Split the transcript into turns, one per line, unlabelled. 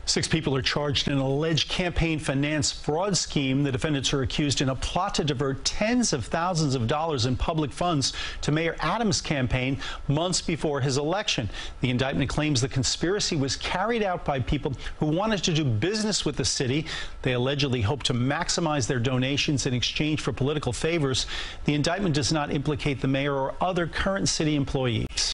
6 people are charged in an alleged campaign finance fraud scheme. The defendants are accused in a plot to divert tens of thousands of dollars in public funds to Mayor Adams' campaign months before his election. The indictment claims the conspiracy was carried out by people who wanted to do business with the city. They allegedly hoped to maximize their donations in exchange for political favors. The indictment does not implicate the mayor or other current city employees.